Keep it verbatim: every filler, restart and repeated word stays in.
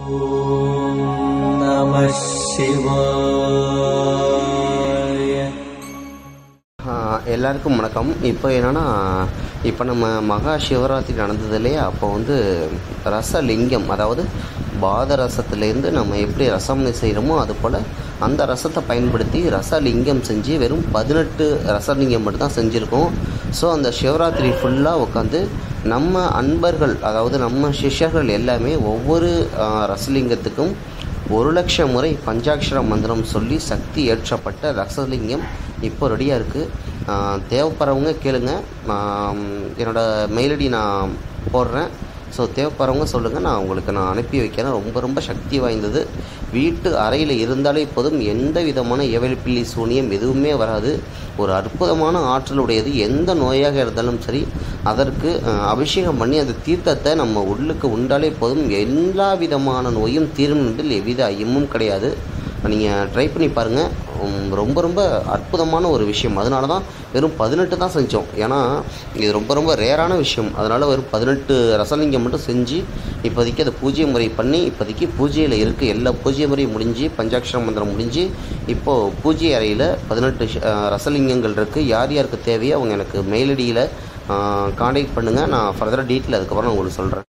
ஓம் நம சிவாய. எல்லாருக்கும் வணக்கம். இப்போ என்னென்னா, இப்போ நம்ம மகா சிவராத்திரி நடந்தது இல்லையா, அப்போ வந்து ரசலிங்கம், அதாவது பாத ரசத்துலேருந்து நம்ம எப்படி ரசம் செய்கிறோமோ அது போல் அந்த ரசத்தை பயன்படுத்தி ரசலிங்கம் செஞ்சு வெறும் பதினெட்டு ரசலிங்கம் மட்டும் தான் செஞ்சுருக்கோம். ஸோ அந்த சிவராத்திரி ஃபுல்லாக உட்காந்து நம்ம அன்பர்கள், அதாவது நம்ம சிஷ்யர்கள் எல்லாமே ஒவ்வொரு ரசலிங்கத்துக்கும் ஒரு லட்சம் முறை பஞ்சாட்சர மந்திரம் சொல்லி சக்தி ஏற்றப்பட்ட ரசலிங்கம் இப்போ ரெடியாக இருக்குது. தேவைப்படுறவங்க கேளுங்க, என்னோடய மெயில் ஐடி நான் போடுறேன். ஸோ தேவைப்படுறவங்க சொல்லுங்கள், நான் உங்களுக்கு நான் அனுப்பி வைக்கிறேன். ரொம்ப ரொம்ப சக்தி வாய்ந்தது. வீட்டு அறையில் இருந்தாலே போதும், எந்த விதமான எவலிப்பிள்ளி சூனியம் எதுவுமே வராது. ஒரு அற்புதமான ஆற்றலுடையது. எந்த நோயாக இருந்தாலும் சரி, அதற்கு அபிஷேகம் பண்ணி அந்த தீர்த்தத்தை நம்ம உள்ளுக்கு உண்டாலே போதும், எல்லா விதமான நோயும் தீரும் என்பதில் எவ்வித ஐயமும் கிடையாது. நீங்கள் ட்ரை பண்ணி பாருங்கள். ரொம்ப ரொம்ப அற்புதமான ஒரு விஷயம். அதனால தான் வெறும் பதினெட்டு தான் செஞ்சோம். ஏன்னா இது ரொம்ப ரொம்ப ரேரான விஷயம். அதனால் வெறும் பதினெட்டு ரசலிங்கம் மட்டும் செஞ்சு இப்போதைக்கு அதை பூஜை முறை பண்ணி இப்போதைக்கு பூஜையில் இருக்குது. எல்லா பூஜை முறையும் முடிஞ்சு, பஞ்சாட்சர மந்திரம் முடிஞ்சு, இப்போது பூஜை அறையில் பதினெட்டு ரசலிங்கங்கள் இருக்குது. யார் யாருக்கு தேவையோ அவங்க எனக்கு மெயில் ஐடியில் காண்டாக்ட் பண்ணுங்கள். நான் ஃபர்தராக டீட்டெயில் அதுக்கப்புறம் நான் உங்களுக்கு சொல்கிறேன்.